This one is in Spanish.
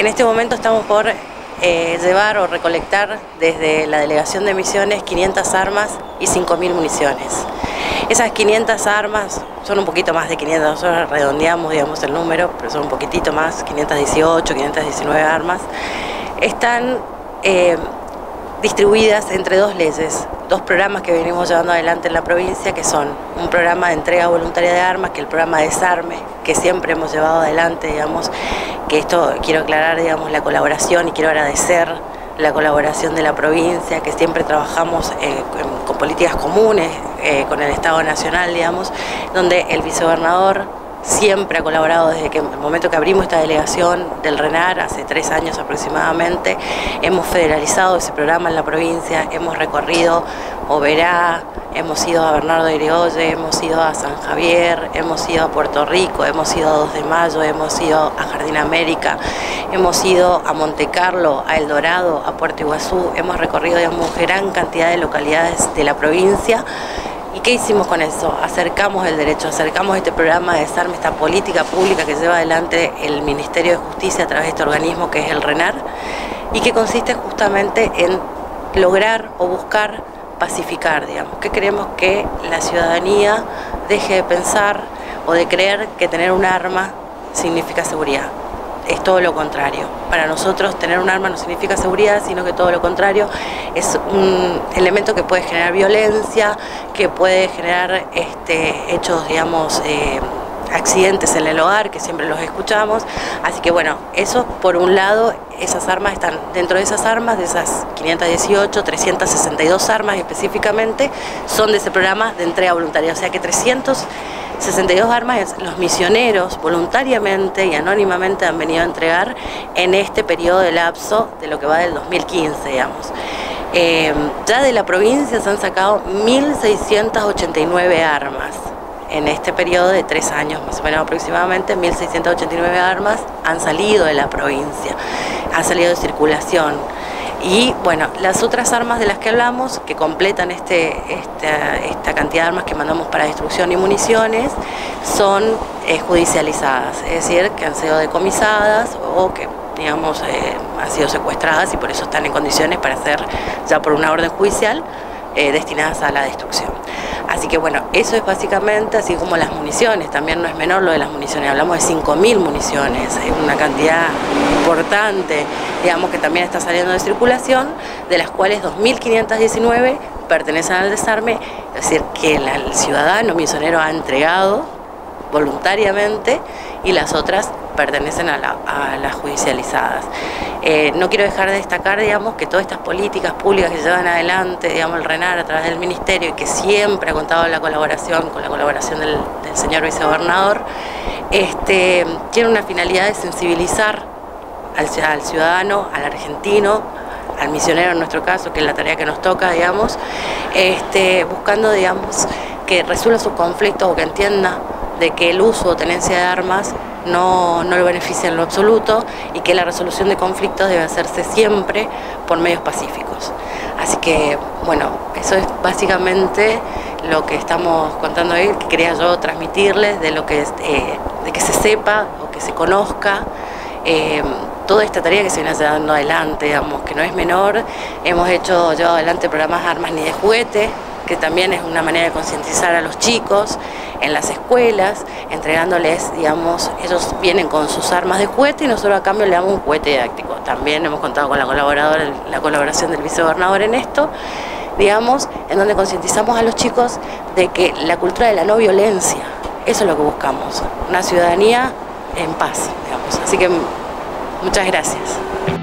En este momento estamos por llevar o recolectar desde la Delegación de Misiones 500 armas y 5.000 municiones. Esas 500 armas son un poquito más de 500, nosotros redondeamos, digamos, el número, pero son un poquitito más, 518, 519 armas. Están distribuidas entre dos leyes, dos programas que venimos llevando adelante en la provincia, que son un programa de entrega voluntaria de armas, que es el programa Desarme, que siempre hemos llevado adelante, digamos, que esto quiero aclarar, digamos, la colaboración, y quiero agradecer la colaboración de la provincia, que siempre trabajamos con políticas comunes con el Estado Nacional, digamos, donde el vicegobernador siempre ha colaborado desde que el momento que abrimos esta delegación del RENAR, hace 3 años aproximadamente. Hemos federalizado ese programa en la provincia, hemos recorrido Oberá, hemos ido a Bernardo de Irigoyen, hemos ido a San Javier, hemos ido a Puerto Rico, hemos ido a 2 de Mayo, hemos ido a Jardín América, hemos ido a Monte Carlo, a El Dorado, a Puerto Iguazú, hemos recorrido, digamos, gran cantidad de localidades de la provincia. ¿Y qué hicimos con eso? Acercamos el derecho, acercamos este programa de Desarme, esta política pública que lleva adelante el Ministerio de Justicia a través de este organismo que es el RENAR, y que consiste justamente en lograr o buscar pacificar, digamos, que queremos que la ciudadanía deje de pensar o de creer que tener un arma significa seguridad. Es todo lo contrario. Para nosotros tener un arma no significa seguridad, sino que todo lo contrario, es un elemento que puede generar violencia, que puede generar hechos, digamos, accidentes en el hogar, que siempre los escuchamos. Así que bueno, eso por un lado, esas armas están dentro de esas armas, de esas 518, 362 armas específicamente, son de ese programa de entrega voluntaria, o sea que 362 armas los misioneros voluntariamente y anónimamente han venido a entregar en este periodo de lapso de lo que va del 2015, digamos. Ya de la provincia se han sacado 1.689 armas. En este periodo de 3 años, más o menos aproximadamente, 1.689 armas han salido de la provincia, han salido de circulación. Y bueno, las otras armas de las que hablamos, que completan esta cantidad de armas que mandamos para destrucción y municiones, son judicializadas, es decir, que han sido decomisadas o que, digamos, han sido secuestradas y por eso están en condiciones para ser, ya por una orden judicial, destinadas a la destrucción. Así que bueno, eso es básicamente, así como las municiones, también no es menor lo de las municiones, hablamos de 5.000 municiones, es una cantidad importante, digamos, que también está saliendo de circulación, de las cuales 2.519 pertenecen al desarme, es decir, que el ciudadano misionero ha entregado voluntariamente y las otras pertenecen a las judicializadas. No quiero dejar de destacar, digamos, que todas estas políticas públicas que llevan adelante, digamos, el RENAR a través del Ministerio, y que siempre ha contado con la colaboración del señor vicegobernador, tiene una finalidad de sensibilizar al ciudadano, al argentino, al misionero en nuestro caso, que es la tarea que nos toca, digamos, buscando, digamos, que resuelva sus conflictos o que entienda de que el uso o tenencia de armas no lo beneficia en lo absoluto y que la resolución de conflictos debe hacerse siempre por medios pacíficos. Así que, bueno, eso es básicamente lo que estamos contando hoy, que quería yo transmitirles, de que se sepa o que se conozca toda esta tarea que se viene llevando adelante, digamos, que no es menor. Hemos llevado adelante programas Armas ni de Juguete, que también es una manera de concientizar a los chicos en las escuelas, entregándoles, digamos, ellos vienen con sus armas de juguete y nosotros a cambio le damos un juguete didáctico. También hemos contado con la colaboración del vicegobernador en esto, digamos, en donde concientizamos a los chicos de que la cultura de la no violencia, eso es lo que buscamos, una ciudadanía en paz, digamos. Así que muchas gracias.